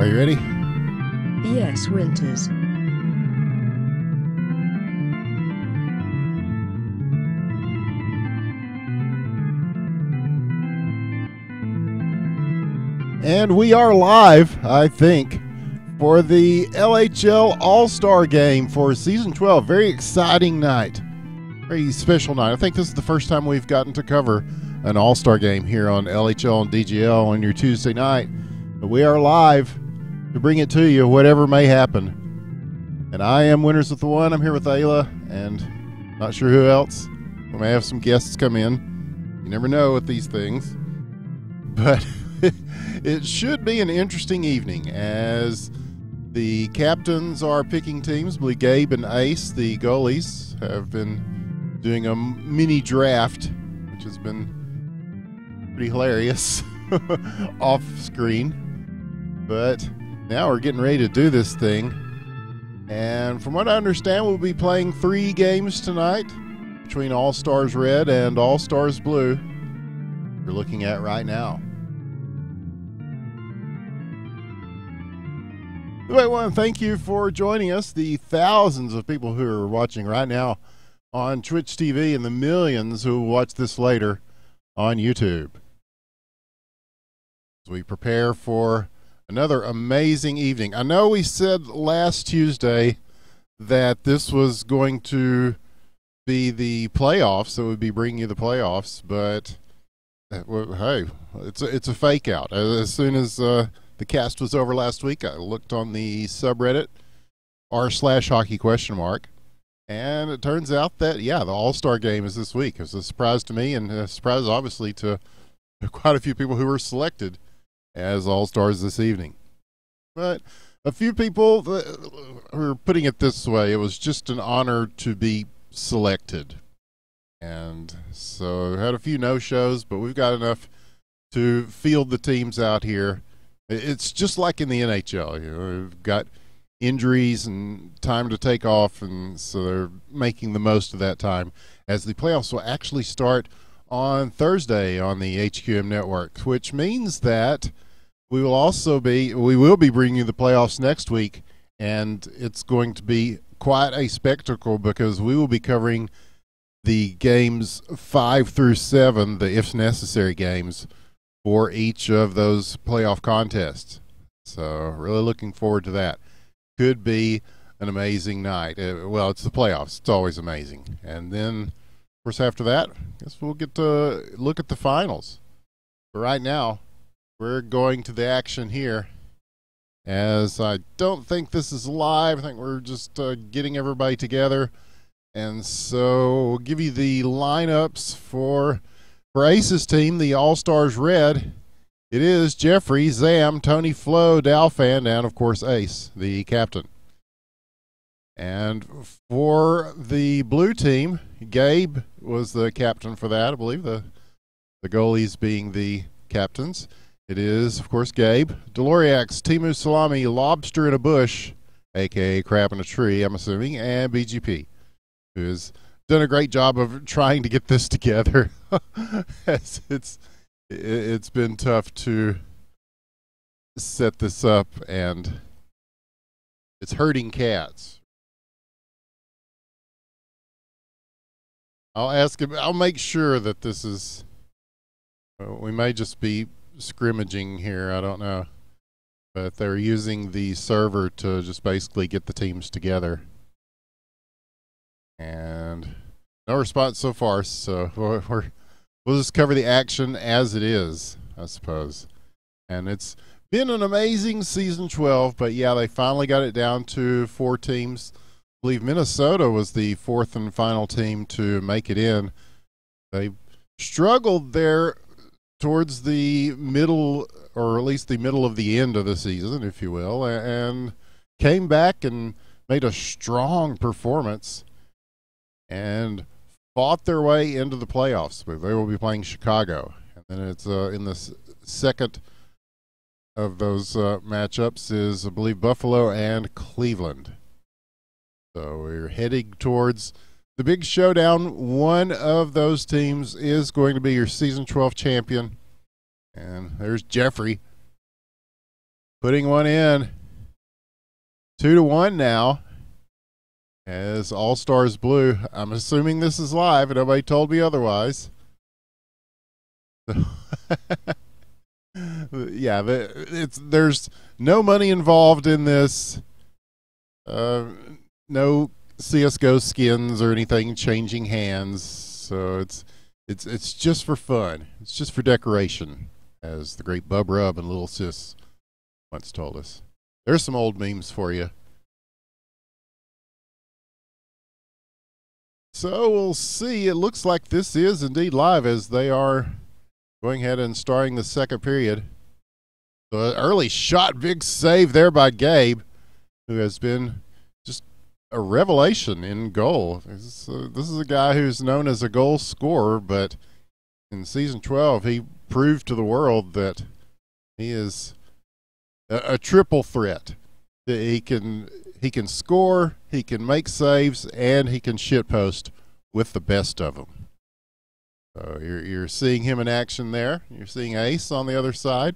Are you ready? Yes, Winters. And we are live, I think, for the LHL All Star Game for Season 12. Very exciting night. Very special night. I think this is the first time we've gotten to cover an All Star Game here on LHL and DGL on your Tuesday night. But we are live to bring it to you, whatever may happen. And I am Winners with the One. I'm here with Aila, and not sure who else. We may have some guests come in. You never know with these things. But it should be an interesting evening as the captains are picking teams. I believe Gabe and Ace, the goalies, have been doing a mini draft, which has been pretty hilarious off screen. But now we're getting ready to do this thing. And from what I understand, we'll be playing 3 games tonight between All Stars Red and All Stars Blue. We're looking at right now. I want to thank you for joining us, the thousands of people who are watching right now on Twitch TV and the millions who will watch this later on YouTube. As we prepare for another amazing evening. I know we said last Tuesday that this was going to be the playoffs, that would be bringing you the playoffs, but hey, it's a fake out. As soon as the cast was over last week, I looked on the subreddit r/hockey ? And it turns out that, yeah, the All-Star Game is this week. It was a surprise to me and a surprise, obviously, to quite a few people who were selected as All-Stars this evening. But a few people were putting it this way: it was just an honor to be selected. And so had a few no-shows, but we've got enough to field the teams out here. It's just like in the NHL. You know, we've got injuries and time to take off, and so they're making the most of that time as the playoffs will actually start on Thursday on the HQM network, which means that we will be bringing you the playoffs next week, and it's going to be quite a spectacle because we will be covering the games 5 through 7, the if necessary games for each of those playoff contests. So really looking forward to that. Could be an amazing night. Well, it's the playoffs. It's always amazing. And then, of course, after that, I guess we'll get to look at the finals. But right now, we're going to the action here, as I don't think this is live. I think we're just getting everybody together. And so we'll give you the lineups for Ace's team, the All-Stars Red. It is Jeffrey, Zam, Tony, Flo, Dalfan, and, of course, Ace, the captain. And for the blue team, Gabe was the captain for that, I believe, the goalies being the captains. It is, of course, Gabe, Deloriax, Timu Salami, Lobster in a Bush, a.k.a. Crab in a Tree, I'm assuming, and BGP, who has done a great job of trying to get this together. It's been tough to set this up, and it's hurting cats. I'll ask him. I'll make sure that this is. We may just be scrimmaging here. I don't know, but they're using the server to just basically get the teams together. And no response so far, so we'll just cover the action as it is, I suppose. And it's been an amazing season 12, but yeah, they finally got it down to 4 teams. I believe Minnesota was the 4th and final team to make it in. They struggled there towards the middle, or at least the middle of the end of the season, if you will, and came back and made a strong performance and fought their way into the playoffs. But they will be playing Chicago. And then it's in the second of those matchups is, I believe, Buffalo and Cleveland. So we're heading towards the big showdown. One of those teams is going to be your Season 12 champion. And there's Jeffrey. putting one in. 2-1 now. As All Stars Blue. I'm assuming this is live, and nobody told me otherwise. Yeah, there's no money involved in this. No CS:GO skins or anything changing hands. So it's just for fun. It's just for decoration, as the great Bub Rub and Little Sis once told us. There's some old memes for you. So we'll see. It looks like this is indeed live, as they are going ahead and starting the second period. So early shot, big save there by Gabe, who has been just a revelation in goal. This is a guy who's known as a goal scorer, but in season 12, he proved to the world that he is a triple threat. He can score, he can make saves, and he can shitpost with the best of them. So you're seeing him in action there. You're seeing Ace on the other side.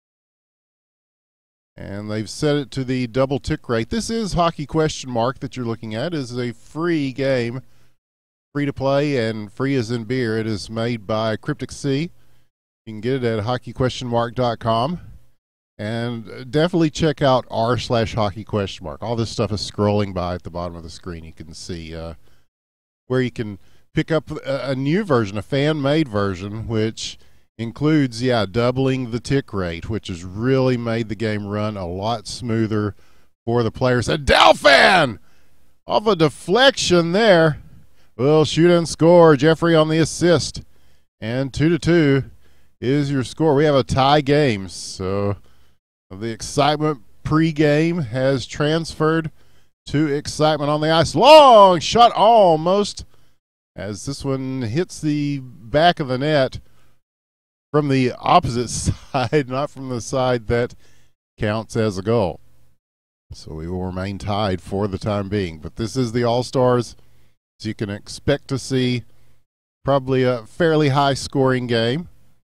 And they've set it to the double tick rate. This is Hockey Question Mark that you're looking at. It is a free game, free to play, and free as in beer. It is made by Cryptic Sea. You can get it at hockeyquestionmark.com. And definitely check out r/hockey question mark. All this stuff is scrolling by at the bottom of the screen. You can see where you can pick up a new version, a fan-made version, which includes, doubling the tick rate, which has really made the game run a lot smoother for the players. And Delphin off a deflection there will shoot and score. Jeffrey on the assist. And 2-2 is your score. We have a tie game, so the excitement pre-game has transferred to excitement on the ice. Long shot almost, as this one hits the back of the net from the opposite side, not from the side that counts as a goal. So we will remain tied for the time being. But this is the All-Stars, so you can expect to see probably a fairly high-scoring game.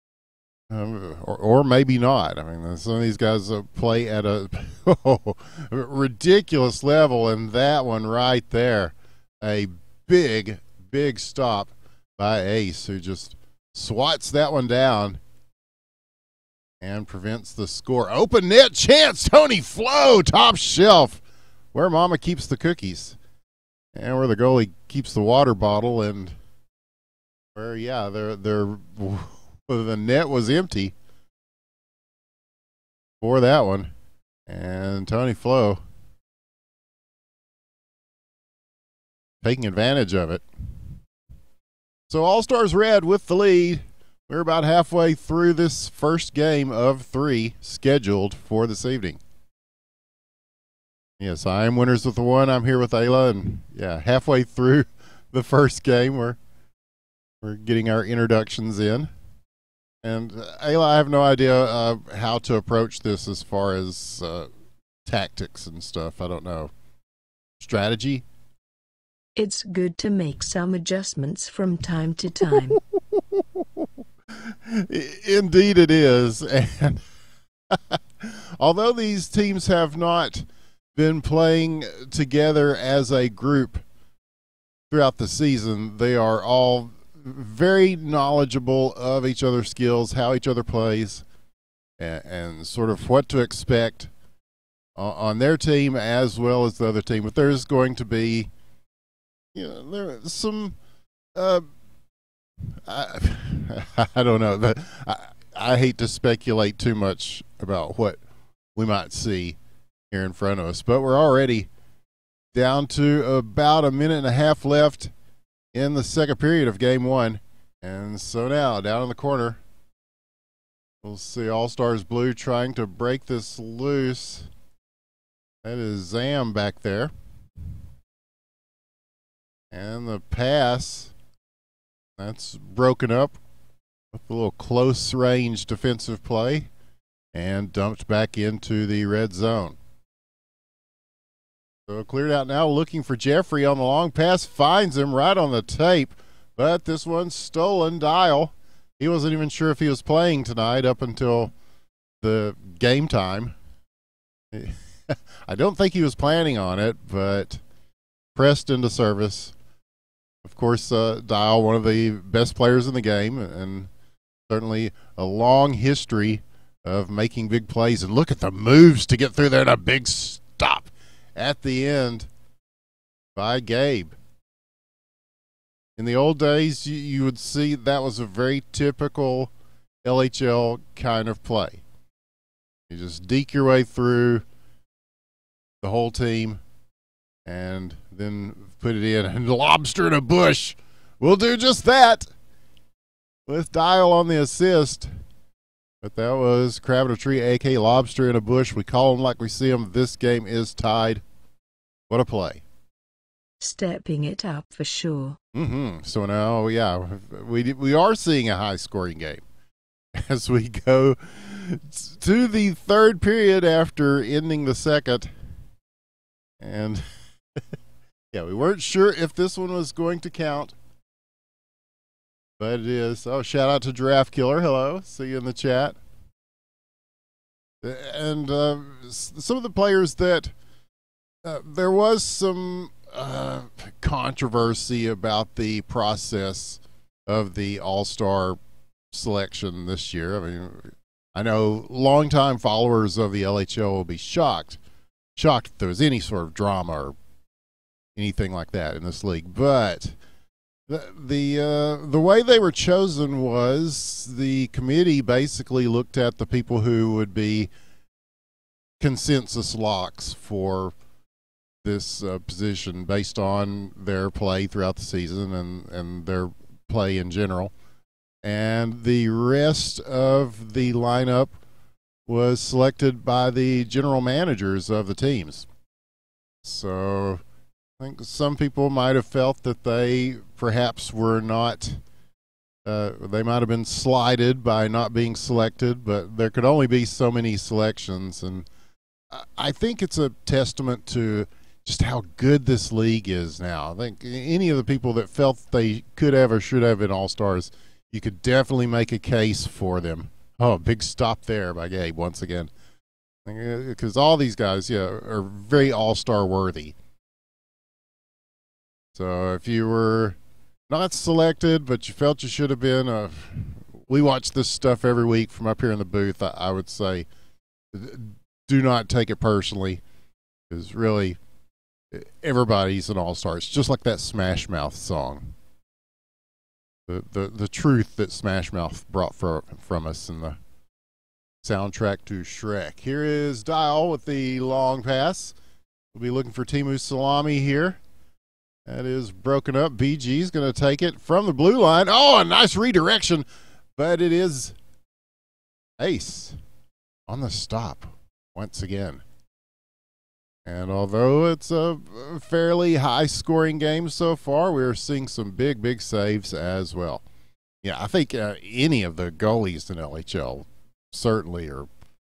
Or maybe not. I mean, some of these guys play at a ridiculous level, and that one right there, a big stop by Ace, who just swats that one down and prevents the score. Open net chance, Tony Flo, top shelf, where Mama keeps the cookies, and where the goalie keeps the water bottle, and where the net was empty for that one. And Tony Flo taking advantage of it. So All-Stars Red with the lead. We're about halfway through this first game of 3 scheduled for this evening. Yes, I am Winners with the One. I'm here with Aila, and halfway through the first game. We're getting our introductions in. And Aila, I have no idea how to approach this as far as tactics and stuff. I don't know. Strategy? It's good to make some adjustments from time to time. Indeed it is. And although these teams have not been playing together as a group throughout the season, they are all very knowledgeable of each other's skills, how each other plays, and sort of what to expect on their team as well as the other team. But there's going to be, there's some, I don't know. I hate to speculate too much about what we might see here in front of us, but we're already down to about a minute and a half left in the second period of game 1. And so now, down in the corner, we'll see All-Stars Blue trying to break this loose. That is Zam back there. And the pass, that's broken up with a little close-range defensive play and dumped back into the red zone. So cleared out now, looking for Jeffrey on the long pass, finds him right on the tape, but this one's stolen. Dial, he wasn't even sure if he was playing tonight up until the game time. I don't think he was planning on it, but pressed into service. Of course, Dial, one of the best players in the game, and certainly a long history of making big plays. And look at the moves to get through there, and a big stop at the end by Gabe. In the old days, you would see that was a very typical LHL kind of play. You just deke your way through the whole team and then put it in. And lobster in a bush will do just that with Dial on the assist. But that was Crab in a Tree, a.k.a. Lobster in a Bush. We call them like we see them. This game is tied. What a play. Stepping it up for sure. So now, yeah, we are seeing a high-scoring game as we go to the third period after ending the second. And, yeah, we weren't sure if this one was going to count. But it is. Oh, shout out to Giraffe Killer. Hello. See you in the chat. And some of the players that there was some controversy about the process of the All-Star selection this year. I mean, I know longtime followers of the LHL will be shocked if there was any sort of drama or anything like that in this league. But the way they were chosen was the committee basically looked at the people who would be consensus locks for this position based on their play throughout the season and their play in general. And the rest of the lineup was selected by the general managers of the teams. So I think some people might have felt that they perhaps were not, they might have been slighted by not being selected, but there could only be so many selections. And I think it's a testament to just how good this league is now. I think any of the people that felt they could have or should have been All-Stars, you could definitely make a case for them. Oh, big stop there by Gabe once again. Because all these guys, yeah, are very All-Star worthy. So if you were not selected, but you felt you should have been, we watch this stuff every week from up here in the booth. I would say do not take it personally, because really everybody's an all-star. It's just like that Smash Mouth song. The truth that Smash Mouth brought from us in the soundtrack to Shrek. Here is Dial with the long pass. We'll be looking for Timu Salami here. That is broken up. BG's going to take it from the blue line. Oh, a nice redirection, but it is Ace on the stop once again. And although it's a fairly high-scoring game so far, we're seeing some big saves as well. Yeah, I think any of the goalies in LHL certainly are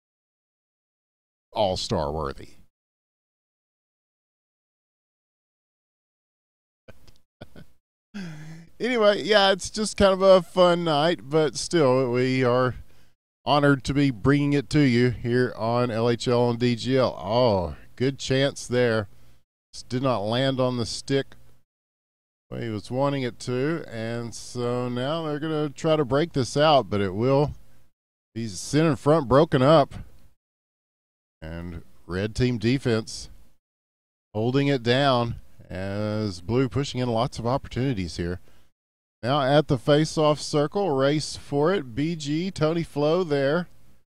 all-star worthy. Anyway, yeah, it's just kind of a fun night, but still, we are honored to be bringing it to you here on LHL and DGL. Oh, good chance there. Just did not land on the stick the way he was wanting it to, and so now they're going to try to break this out, but it will. He's sent in front, broken up, and red team defense holding it down as blue pushing in lots of opportunities here. Now at the face-off circle, race for it. BG, Tony Flo there.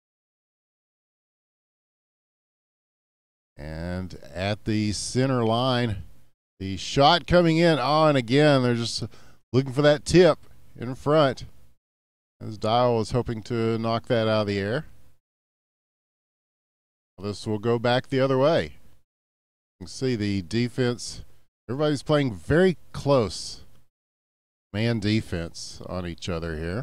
And at the center line, the shot coming in. Oh, and again, they're just looking for that tip in front, as Dial was hoping to knock that out of the air. This will go back the other way. You can see the defense. Everybody's playing very close man defense on each other here.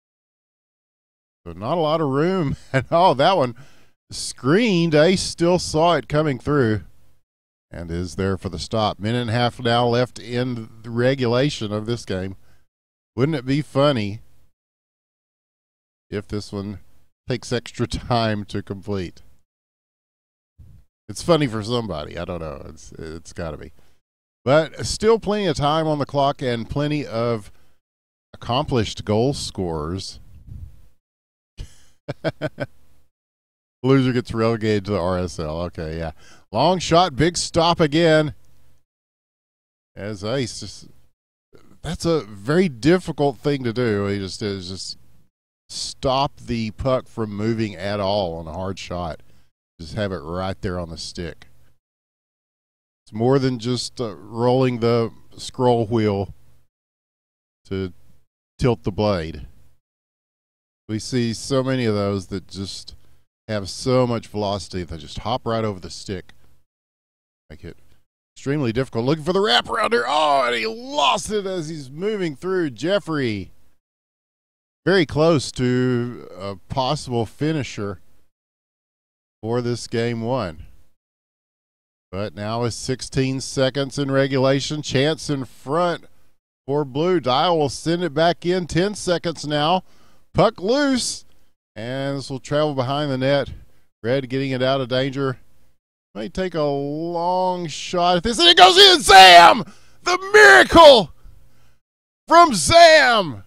So not a lot of room. And oh, that one screened. Ace still saw it coming through and is there for the stop. Minute and a half now left in the regulation of this game. Wouldn't it be funny if this one takes extra time to complete? It's funny for somebody. I don't know. It's got to be. But still plenty of time on the clock and plenty of accomplished goal scorers. Loser gets relegated to the RSL. Okay, yeah. Long shot, big stop again. As Ace, that's a very difficult thing to do. He just stop the puck from moving at all on a hard shot. Just have it right there on the stick. It's more than just rolling the scroll wheel to tilt the blade. We see so many of those that just have so much velocity they just hop right over the stick. Make it extremely difficult. Looking for the wraparounder. Oh, and he lost it as he's moving through. Jeffrey, very close to a possible finisher for this game one. But now with 16 seconds in regulation, chance in front for Blue. Dial will send it back in. 10 seconds now. Puck loose. And this will travel behind the net. Red getting it out of danger. May take a long shot at this, and it goes in. Sam! The miracle from Sam!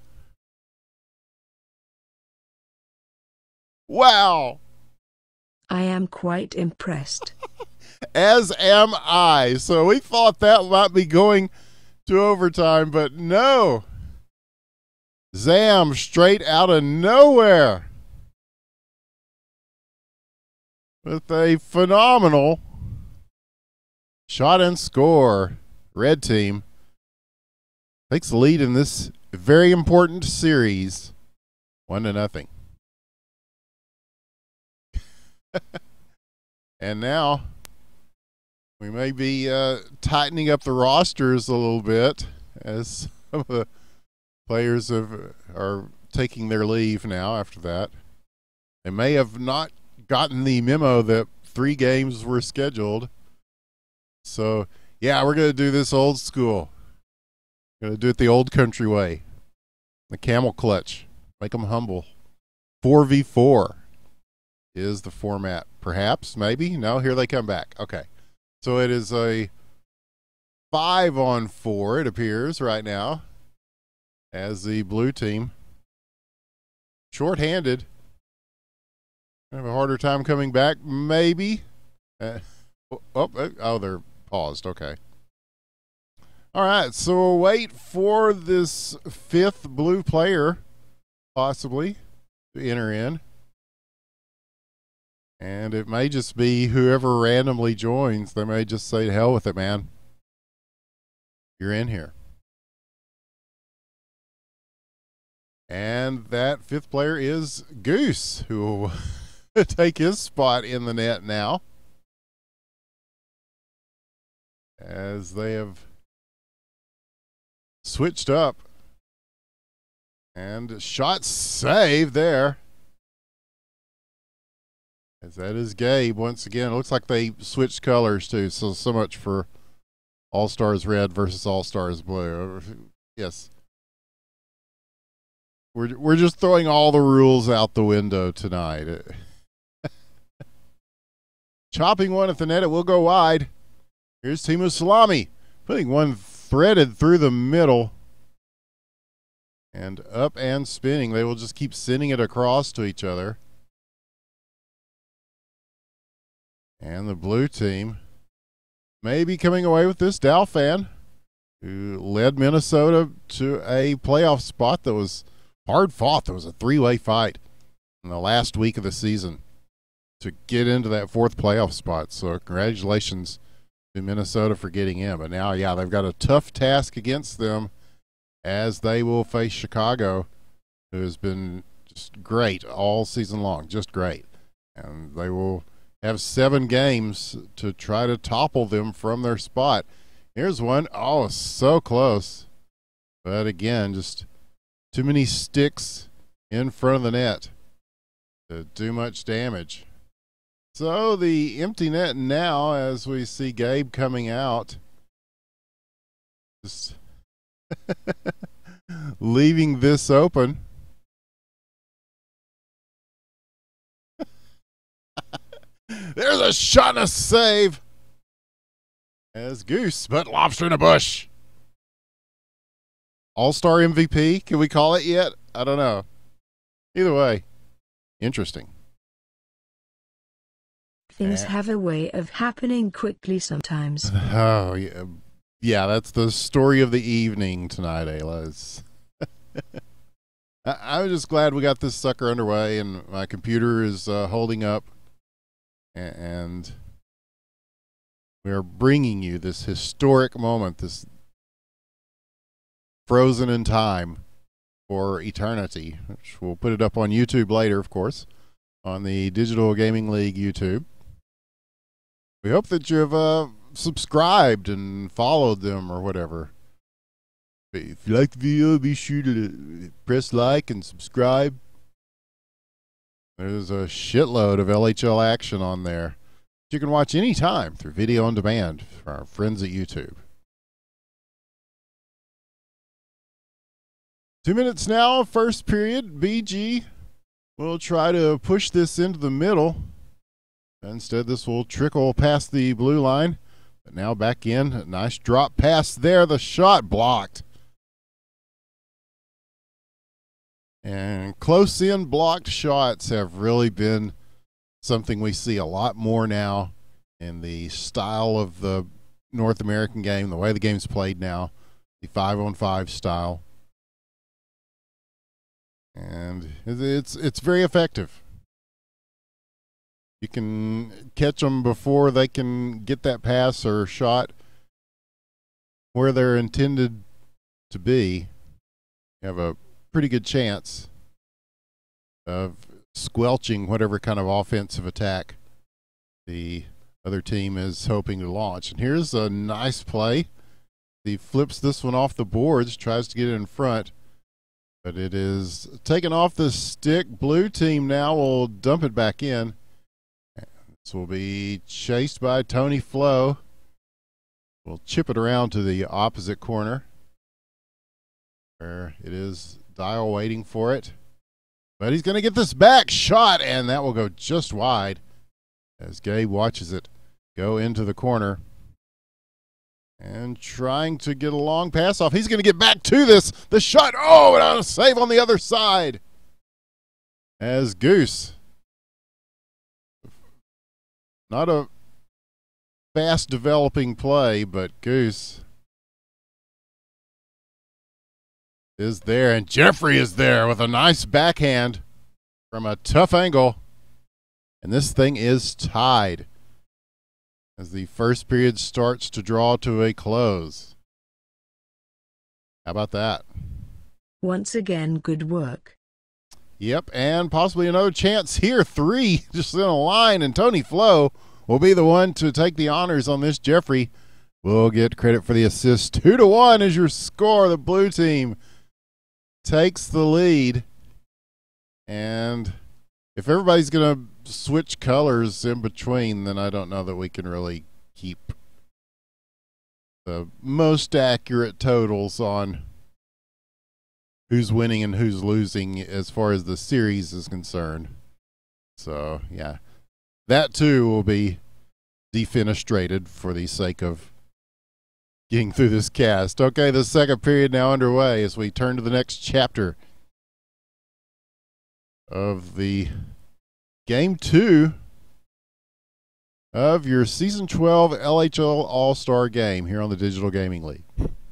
Wow. I am quite impressed. As am I. So we thought that might be going to overtime, but no. Zam straight out of nowhere with a phenomenal shot and score. Red team takes the lead in this very important series, 1-0. And now we may be tightening up the rosters a little bit as some of the players are taking their leave now after that. They may have not gotten the memo that 3 games were scheduled. So, yeah, we're going to do this old school. Going to do it the old country way. The camel clutch. Make them humble. 4v4 is the format. Perhaps, maybe. No, here they come back. Okay. So it is a 5-on-4, it appears, right now, as the blue team, short-handed, have a harder time coming back, maybe. They're paused. Okay. All right, so we'll wait for this 5th blue player, possibly, to enter in. And it may just be whoever randomly joins. They may just say, to hell with it, man. You're in here. And that 5th player is Goose, who will take his spot in the net now, as they have switched up. And shot save there. As that is Gabe once again. It looks like they switched colors too. So much for All Stars Red versus All Stars Blue. Yes. We're just throwing all the rules out the window tonight. Chopping one at the net. It will go wide. Here's Timu Salami putting one threaded through the middle and up and spinning. They will just keep sending it across to each other. And the blue team may be coming away with this. Dalfan, who led Minnesota to a playoff spot that was hard fought. There was a 3-way fight in the last week of the season to get into that 4th playoff spot. So congratulations to Minnesota for getting in. But now, yeah, they've got a tough task against them as they will face Chicago, who has been just great all season long, just great. And they will have 7 games to try to topple them from their spot. Here's one. Oh, so close. But again, just too many sticks in front of the net to do much damage. So the empty net now, as we see Gabe coming out, just leaving this open. There's a shot and a save. As Goose, but lobster in a bush. All-Star MVP, can we call it yet? I don't know. Either way, interesting. Things have a way of happening quickly sometimes. Oh, yeah. Yeah, that's the story of the evening tonight, Aila. I'm just glad we got this sucker underway and my computer is holding up. And we are bringing you this historic moment, this frozen in time for eternity, which we'll put it up on YouTube later, of course, on the Digital Gaming League YouTube. We hope that you've subscribed and followed them or whatever. If you like the video, be sure to press like and subscribe. There's a shitload of LHL action on there that you can watch anytime through video on demand for our friends at YouTube. 2 minutes now, first period. BG will try to push this into the middle. Instead, this will trickle past the blue line. But now back in. A nice drop pass there. The shot blocked. And close in blocked shots have really been something we see a lot more now in the style of the North American game, the way the game's played now, the 5-on-5 style. And it's very effective. You can catch them before they can get that pass or shot where they're intended to be. You have a pretty good chance of squelching whatever kind of offensive attack the other team is hoping to launch. And here's a nice play. He flips this one off the boards, tries to get it in front, but it is taken off the stick. Blue team now will dump it back in. This will be chased by Tony Flo. We'll chip it around to the opposite corner where it is Dial waiting for it. But he's going to get this back shot, and that will go just wide as Gabe watches it go into the corner. And trying to get a long pass off. He's going to get back to this. The shot. Oh, and a save on the other side. As Goose. Not a fast developing play, but Goose is there. And Jeffrey is there with a nice backhand from a tough angle. And this thing is tied as the first period starts to draw to a close. How about that? Once again, good work. Yep, and possibly another chance here. 3 just in a line, and Tony Flo will be the one to take the honors on this. Jeffrey will get credit for the assist. 2-1 is your score. The blue team takes the lead. And if everybody's going to switch colors in between, then I don't know that we can really keep the most accurate totals on who's winning and who's losing as far as the series is concerned. So, yeah, that too will be defenestrated for the sake of getting through this cast. Okay, the second period now underway as we turn to the next chapter of the Game 2 of your Season 12 LHL All Star Game here on the Digital Gaming League.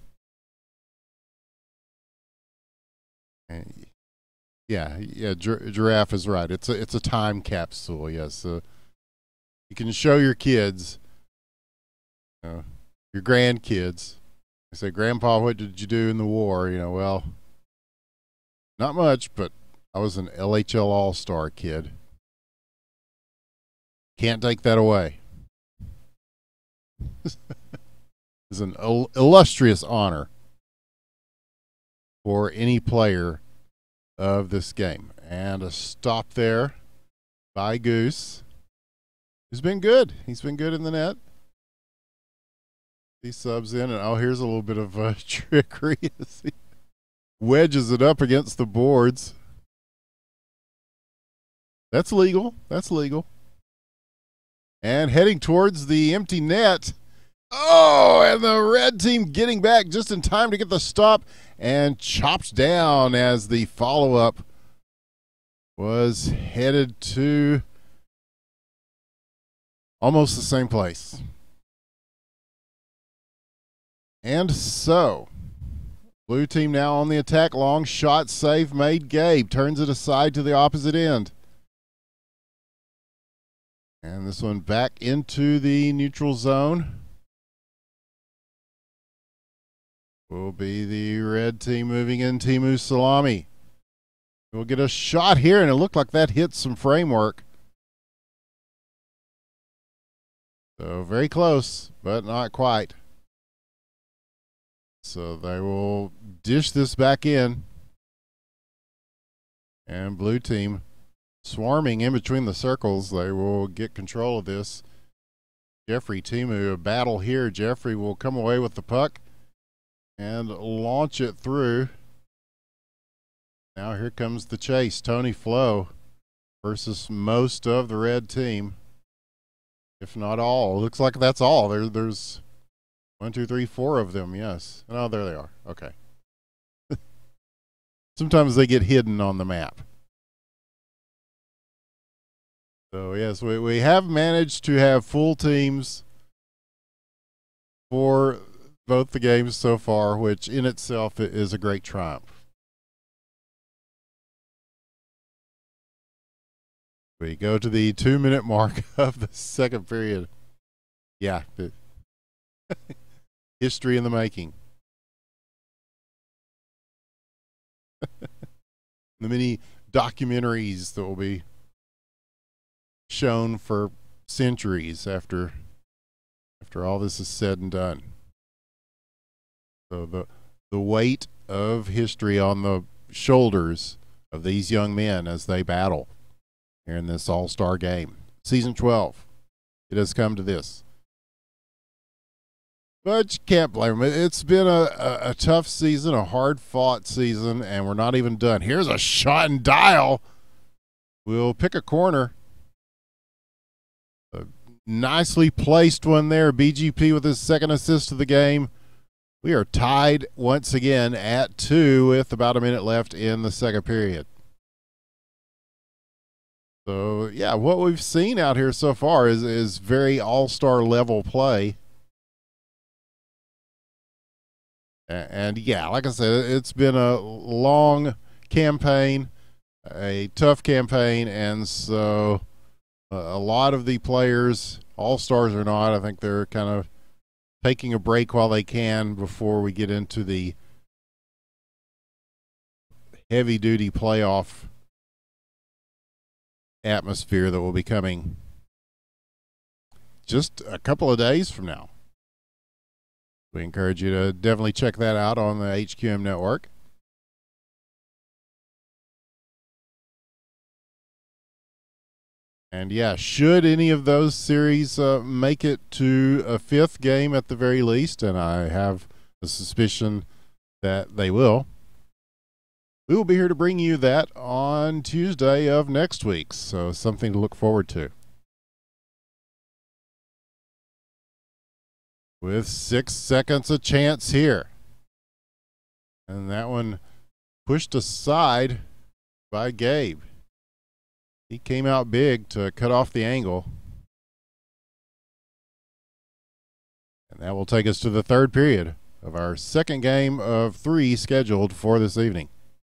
Yeah, Giraffe is right. It's a time capsule. Yes, you can show your kids, your grandkids. They say, "Grandpa, what did you do in the war?" Well, not much, but I was an LHL All Star kid. Can't take that away. It's an illustrious honor for any player of this game. And a stop there by Goose, who's been good. He's been good in the net. He subs in, and oh, here's a little bit of trickery as he wedges it up against the boards. That's legal. That's legal. and heading towards the empty net. Oh, and the red team getting back just in time to get the stop and chopped down as the follow-up was headed to almost the same place. And so, blue team now on the attack. Long shot, save made. Gabe turns it aside to the opposite end. And this one back into the neutral zone. Will be the red team moving in. Timu Salami. We'll get a shot here, and it looked like that hit some framework. So very close, but not quite. So they will dish this back in. And blue team swarming in between the circles. They will get control of this. Jeffrey Timu, a battle here. Jeffrey will come away with the puck and launch it through. Now here comes the chase. Tony Flo versus most of the red team, if not all. Looks like that's all. There's 1, 2, 3, 4 of them. Yes. Oh, there they are. Okay. Sometimes they get hidden on the map. So yes, we have managed to have full teams for both the games so far, which in itself is a great triumph. We go to the 2-minute mark of the second period. Yeah. History in the making. The many documentaries that will be shown for centuries after all this is said and done. So the weight of history on the shoulders of these young men as they battle here in this All-Star game. Season 12. It has come to this. But you can't blame them. It's been a tough season, a hard-fought season, and we're not even done. Here's a shot and dial. We'll pick a corner. A nicely placed one there. BGP with his second assist of the game. We are tied once again at 2 with about a minute left in the second period. So, yeah, what we've seen out here so far is very all-star level play. And yeah, like I said, it's been a long campaign, a tough campaign, and so a lot of the players, all-stars or not, I think they're kind of taking a break while they can before we get into the heavy-duty playoff atmosphere that will be coming just a couple of days from now. We encourage you to definitely check that out on the HQM network. And yeah, should any of those series make it to a 5th game at the very least, and I have a suspicion that they will, we will be here to bring you that on Tuesday of next week. So something to look forward to. With 6 seconds a chance here. And that one pushed aside by Gabe. He came out big to cut off the angle. And that will take us to the third period of our second game of 3 scheduled for this evening.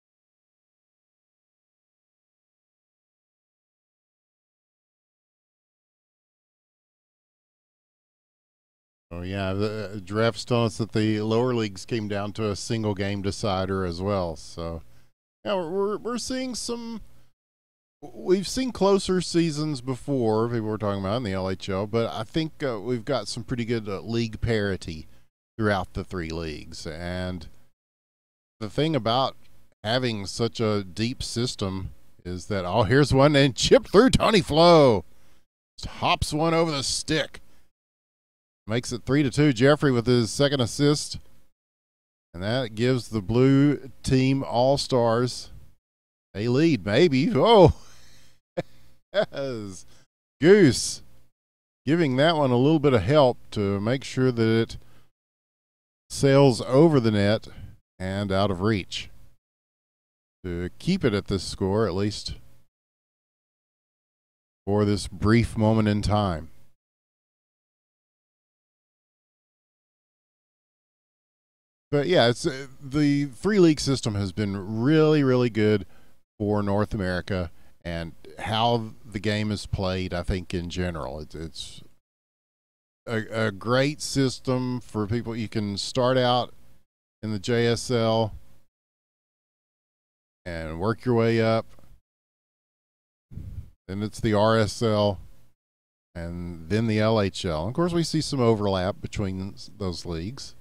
Oh yeah, the draft's telling us that the lower leagues came down to a single game decider as well. So yeah, we're seeing some. We've seen closer seasons before. People were talking about in the LHL, but I think we've got some pretty good league parity throughout the 3 leagues. And the thing about having such a deep system is that here's one and chip through. Tony Flo just hops one over the stick. Makes it 3-2. Jeffrey with his second assist. And that gives the blue team all-stars a lead, maybe. Oh, yes. Goose giving that one a little bit of help to make sure that it sails over the net and out of reach to keep it at this score, at least for this brief moment in time. But yeah, it's the 3-league system has been really, really good for North America and how the game is played. I think in general, it's a great system for people. You can start out in the JSL and work your way up. Then it's the RSL and then the LHL. Of course, we see some overlap between those leagues.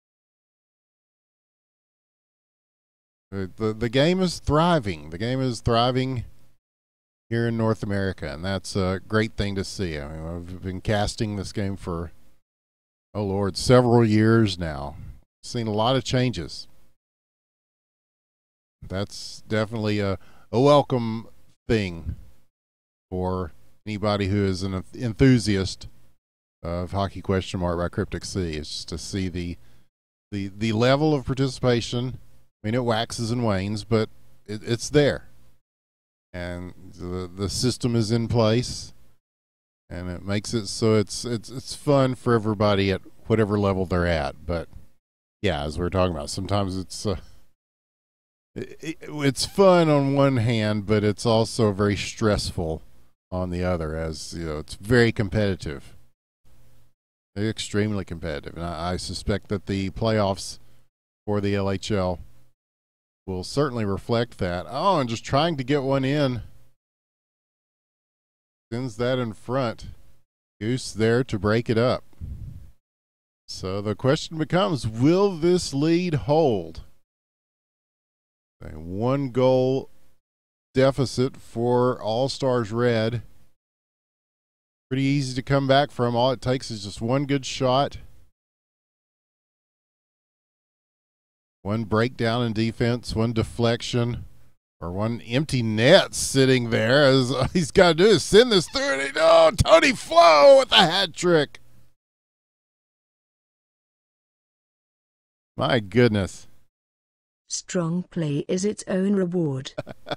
The game is thriving. The game is thriving here in North America, and that's a great thing to see. I mean, I've been casting this game for, oh Lord, several years now. Seen a lot of changes. That's definitely a welcome thing for anybody who is an enthusiast of Hockey Question Mark by Cryptic Sea. It's just to see the level of participation. I mean, it waxes and wanes, but it's there. And the system is in place, and it makes it so it's fun for everybody at whatever level they're at. But yeah, as we were talking about, sometimes it's fun on one hand, but it's also very stressful on the other, as you know, it's very competitive, extremely competitive. And I suspect that the playoffs for the LHL will certainly reflect that. Oh, and just trying to get one in. Sends that in front. Goose there to break it up. So the question becomes, will this lead hold? A 1-goal deficit for All Stars Red. Pretty easy to come back from. All it takes is just one good shot. One breakdown in defense, one deflection, or one empty net sitting there. As all he's got to do is send this through. And Tony Flo with a hat trick. My goodness. Strong play is its own reward.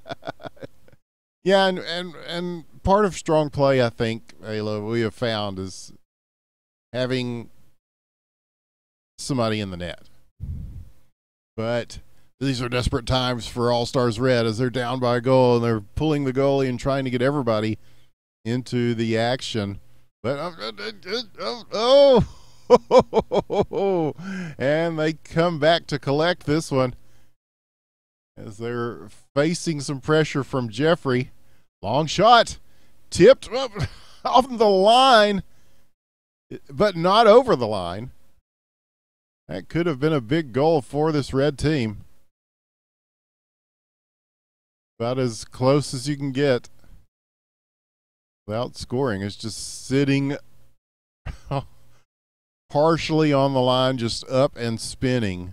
Yeah, and part of strong play, I think, Aila, we have found is having somebody in the net. But these are desperate times for All Stars Red as they're down by a goal and they're pulling the goalie and trying to get everybody into the action. But and they come back to collect this one as they're facing some pressure from Jeffrey. Long shot, tipped off the line, but not over the line. That could have been a big goal for this red team. About as close as you can get without scoring. It's just sitting partially on the line, just up and spinning.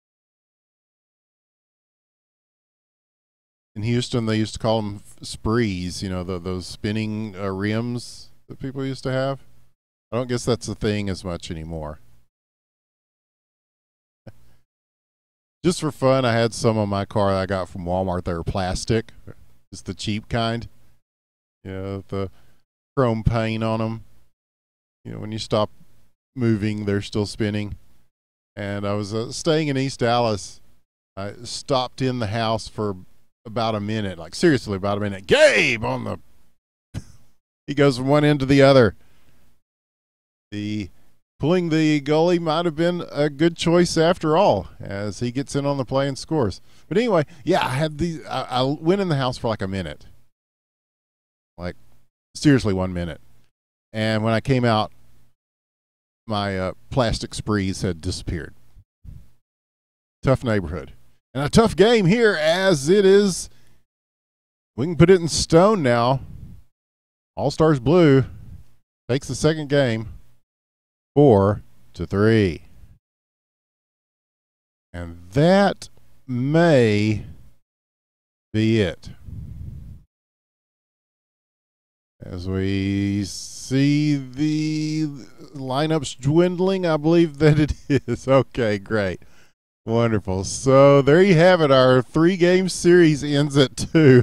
In Houston, they used to call them sprees, you know, those spinning rims that people used to have. I don't guess that's a thing as much anymore. Just for fun, I had some on my car that I got from Walmart. They were plastic, just the cheap kind. You know, the chrome paint on them. You know, when you stop moving, they're still spinning. And I was staying in East Dallas. I stopped in the house for about a minute, like seriously about a minute. Gabe on the he goes from one end to the other. Pulling the goalie might have been a good choice after all, as he gets in on the play and scores. But anyway, yeah, I went in the house for like a minute, like seriously 1 minute, and when I came out, my plastic sprees had disappeared. Tough neighborhood. And a tough game here, as it is. We can put it in stone now. All Stars Blue takes the second game 4-3. And that may be it. As we see the lineups dwindling, I believe that it is. Okay, great. Wonderful. So there you have it. Our 3-game series ends at 2.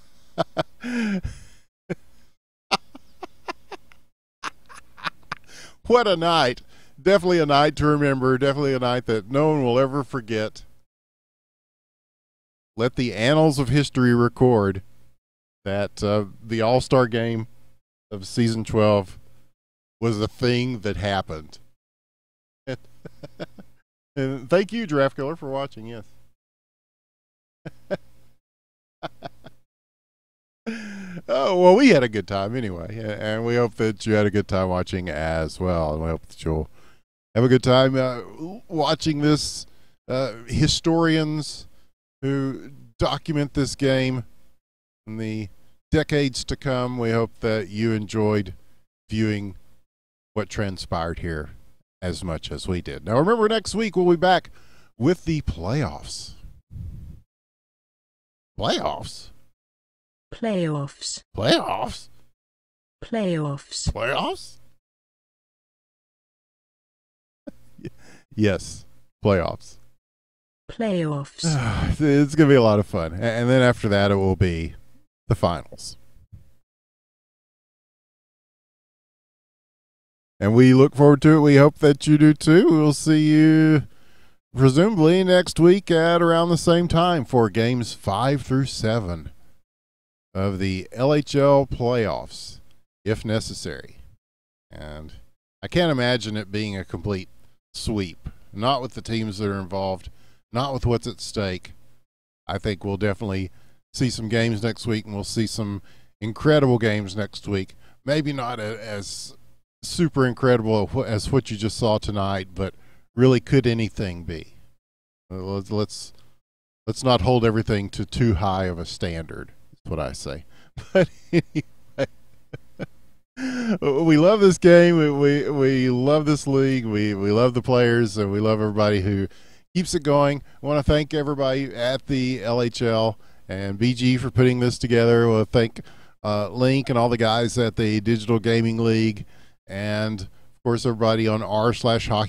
What a night. Definitely a night to remember. Definitely a night that no one will ever forget. Let the annals of history record that the All Star Game of season 12 was a thing that happened. And thank you, Draft Killer, for watching. Yes. Oh, well, we had a good time anyway, and we hope that you had a good time watching as well. And we hope that you'll have a good time watching this. Historians who document this game in the decades to come. We hope that you enjoyed viewing what transpired here as much as we did. Now, remember, next week we'll be back with the playoffs. Playoffs? Playoffs. Playoffs? Playoffs. Playoffs? Yes, playoffs. Playoffs. It's going to be a lot of fun. And then after that, it will be the finals. And we look forward to it. We hope that you do too. We'll see you presumably next week at around the same time for games 5 through 7 of the LHL playoffs, if necessary. And I can't imagine it being a complete sweep, not with the teams that are involved, not with what's at stake. I think we'll definitely see some games next week, and we'll see some incredible games next week. Maybe not as super incredible as what you just saw tonight, but really, could anything be? Let's not hold everything to too high of a standard. That's what I say. But anyway, we love this game. We love this league. We love the players, and we love everybody who keeps it going. I want to thank everybody at the LHL and BG for putting this together. We'll thank Link and all the guys at the Digital Gaming League, and of course everybody on r/hockey ?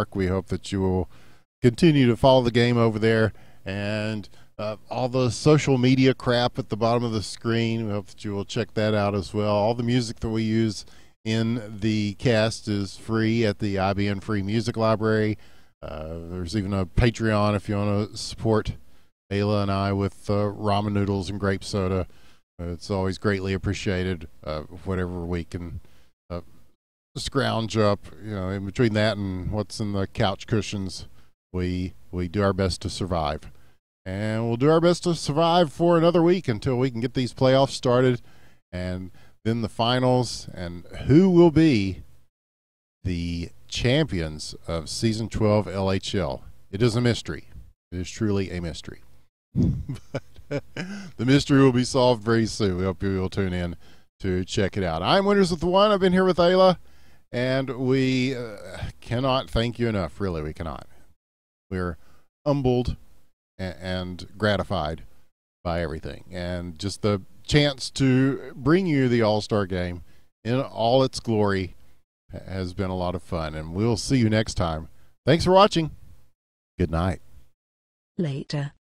We hope that you will continue to follow the game over there, and all the social media crap at the bottom of the screen. We hope that you will check that out as well. All the music that we use in the cast is free at the IBN Free Music Library. There's even a Patreon if you want to support Aila and I with ramen noodles and grape soda. It's always greatly appreciated. Whatever we can scrounge up, in between that and what's in the couch cushions, we do our best to survive. And we'll do our best to survive for another week until we can get these playoffs started, and then the finals, and who will be the champions of Season 12 LHL. It is a mystery. It is truly a mystery. But the mystery will be solved very soon. We hope you will tune in to check it out. I'm Winners with the One. I've been here with Aila, and we cannot thank you enough. Really, we cannot. We're humbled and gratified by everything, and just the chance to bring you the All-Star Game in all its glory has been a lot of fun, and we'll see you next time. Thanks for watching. Good night. Later.